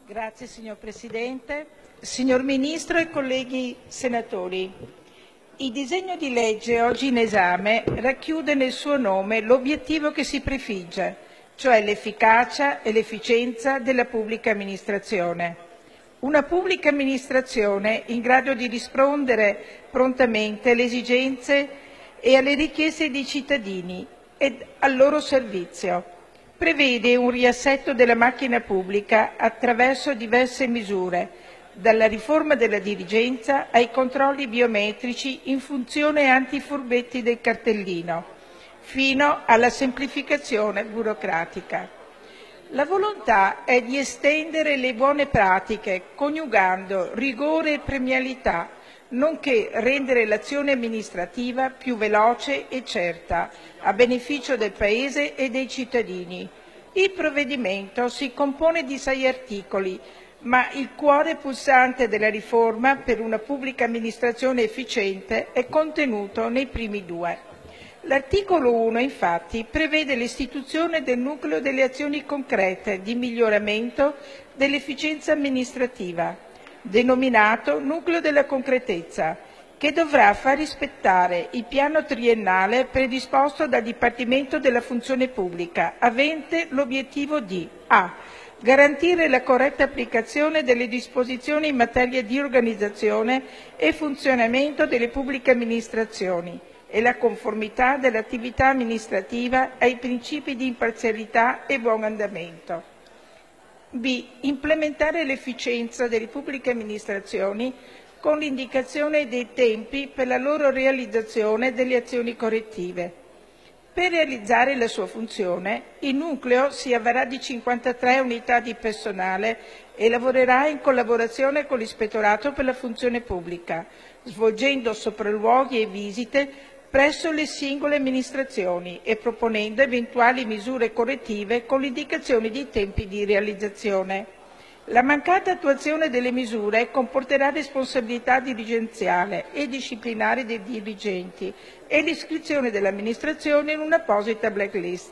Grazie signor Presidente, signor Ministro e colleghi senatori. Il disegno di legge oggi in esame racchiude nel suo nome l'obiettivo che si prefigge, cioè l'efficacia e l'efficienza della pubblica amministrazione. Una pubblica amministrazione in grado di rispondere prontamente alle esigenze e alle richieste dei cittadini e al loro servizio. Prevede un riassetto della macchina pubblica attraverso diverse misure, dalla riforma della dirigenza ai controlli biometrici in funzione antifurbetti del cartellino, fino alla semplificazione burocratica. La volontà è di estendere le buone pratiche, coniugando rigore e premialità, nonché rendere l'azione amministrativa più veloce e certa, a beneficio del Paese e dei cittadini. Il provvedimento si compone di 6 articoli, ma il cuore pulsante della riforma per una pubblica amministrazione efficiente è contenuto nei primi 2. L'articolo 1, infatti, prevede l'istituzione del nucleo delle azioni concrete di miglioramento dell'efficienza amministrativa, denominato Nucleo della concretezza, che dovrà far rispettare il piano triennale predisposto dal Dipartimento della Funzione Pubblica, avente l'obiettivo di a. garantire la corretta applicazione delle disposizioni in materia di organizzazione e funzionamento delle pubbliche amministrazioni e la conformità dell'attività amministrativa ai principi di imparzialità e buon andamento. B. Implementare l'efficienza delle pubbliche amministrazioni con l'indicazione dei tempi per la loro realizzazione delle azioni correttive. Per realizzare la sua funzione, il nucleo si avvarrà di 53 unità di personale e lavorerà in collaborazione con l'Ispettorato per la funzione pubblica, svolgendo sopralluoghi e visite presso le singole amministrazioni e proponendo eventuali misure correttive con l'indicazione di tempi di realizzazione. La mancata attuazione delle misure comporterà responsabilità dirigenziale e disciplinare dei dirigenti e l'iscrizione dell'amministrazione in un'apposita blacklist.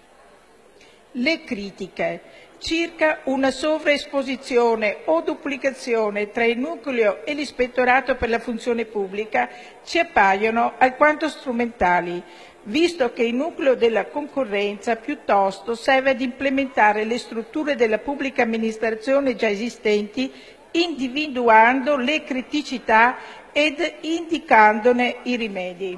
Le critiche circa una sovraesposizione o duplicazione tra il nucleo e l'Ispettorato per la funzione pubblica ci appaiono alquanto strumentali, visto che il nucleo della concorrenza piuttosto serve ad implementare le strutture della pubblica amministrazione già esistenti, individuando le criticità ed indicandone i rimedi.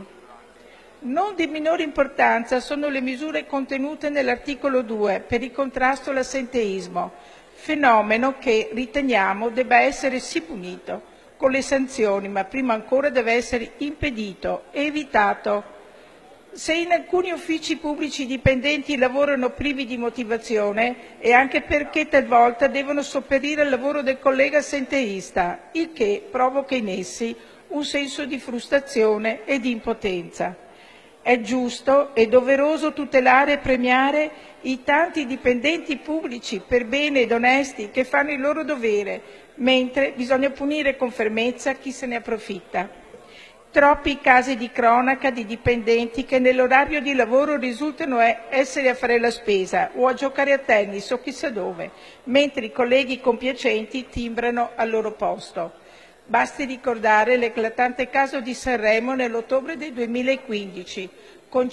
Non di minore importanza sono le misure contenute nell'articolo 2 per il contrasto all'assenteismo, fenomeno che riteniamo debba essere sì punito con le sanzioni, ma prima ancora deve essere impedito e evitato. Se in alcuni uffici pubblici i dipendenti lavorano privi di motivazione è anche perché talvolta devono sopperire al lavoro del collega assenteista, il che provoca in essi un senso di frustrazione e di impotenza. È giusto e doveroso tutelare e premiare i tanti dipendenti pubblici per bene ed onesti che fanno il loro dovere, mentre bisogna punire con fermezza chi se ne approfitta. Troppi casi di cronaca di dipendenti che nell'orario di lavoro risultano essere a fare la spesa o a giocare a tennis o chissà dove, mentre i colleghi compiacenti timbrano al loro posto. Basti ricordare l'eclatante caso di Sanremo nell'ottobre del 2015, con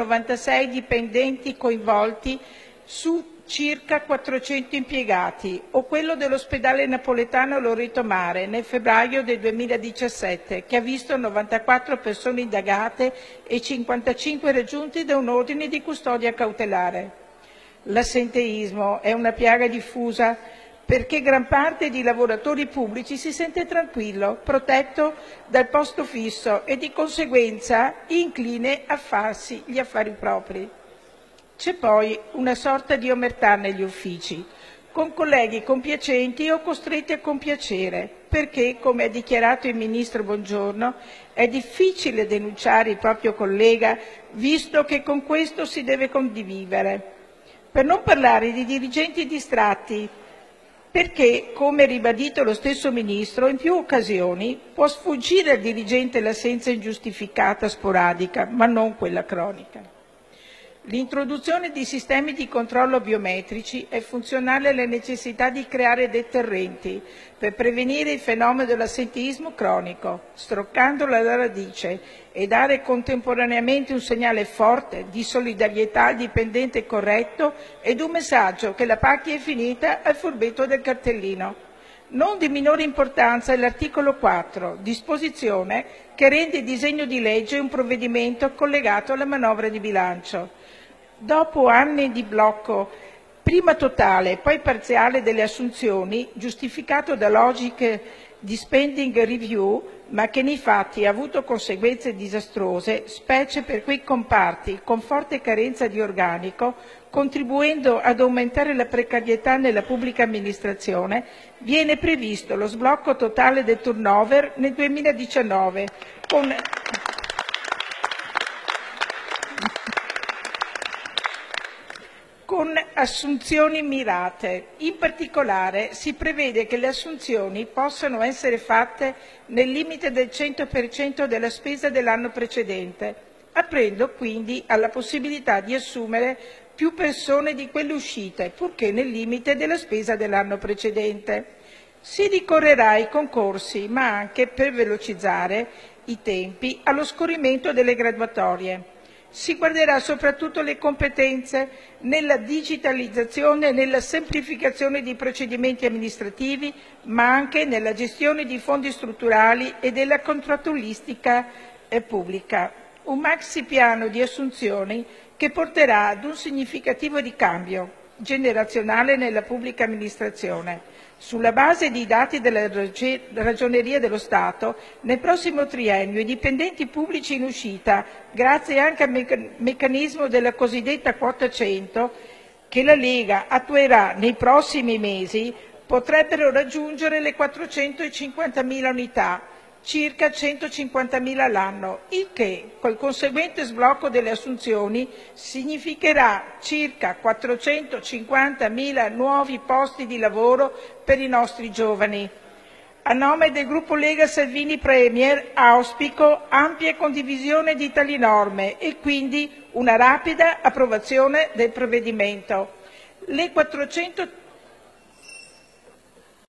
196 dipendenti coinvolti su circa 400 impiegati, o quello dell'ospedale napoletano Loreto Mare nel febbraio del 2017, che ha visto 94 persone indagate e 55 raggiunti da un ordine di custodia cautelare. L'assenteismo è una piaga diffusa perché gran parte dei lavoratori pubblici si sente tranquillo, protetto dal posto fisso e di conseguenza incline a farsi gli affari propri. C'è poi una sorta di omertà negli uffici, con colleghi compiacenti o costretti a compiacere, perché, come ha dichiarato il Ministro Bongiorno, è difficile denunciare il proprio collega visto che con questo si deve convivere. Per non parlare di dirigenti distratti, perché, come ribadito lo stesso Ministro, in più occasioni può sfuggire al dirigente l'assenza ingiustificata sporadica, ma non quella cronica. L'introduzione di sistemi di controllo biometrici è funzionale alla necessità di creare deterrenti per prevenire il fenomeno dell'assenteismo cronico, stroccandolo alla radice, e dare contemporaneamente un segnale forte di solidarietà al dipendente corretto ed un messaggio che la pacchia è finita al furbetto del cartellino. Non di minore importanza è l'articolo 4, disposizione che rende il disegno di legge un provvedimento collegato alla manovra di bilancio. Dopo anni di blocco, prima totale e poi parziale delle assunzioni, giustificato da logiche di spending review, ma che nei fatti ha avuto conseguenze disastrose, specie per quei comparti con forte carenza di organico, contribuendo ad aumentare la precarietà nella pubblica amministrazione, viene previsto lo sblocco totale del turnover nel 2019 con assunzioni mirate. In particolare si prevede che le assunzioni possano essere fatte nel limite del 100% della spesa dell'anno precedente, aprendo quindi alla possibilità di assumere più persone di quelle uscite, purché nel limite della spesa dell'anno precedente. Si ricorrerà ai concorsi, ma anche, per velocizzare i tempi, allo scorrimento delle graduatorie. Si guarderà soprattutto alle competenze nella digitalizzazione e nella semplificazione di procedimenti amministrativi, ma anche nella gestione di fondi strutturali e della contrattualistica pubblica. Un maxi piano di assunzioni che porterà ad un significativo ricambio generazionale nella pubblica amministrazione. Sulla base dei dati della Ragioneria dello Stato, nel prossimo triennio i dipendenti pubblici in uscita, grazie anche al meccanismo della cosiddetta quota 100, che la Lega attuerà nei prossimi mesi, potrebbero raggiungere le 450.000 unità, circa 150.000 all'anno, il che, col conseguente sblocco delle assunzioni, significherà circa 450.000 nuovi posti di lavoro per i nostri giovani. A nome del gruppo Lega Salvini Premier auspico ampia condivisione di tali norme e quindi una rapida approvazione del provvedimento. Le 400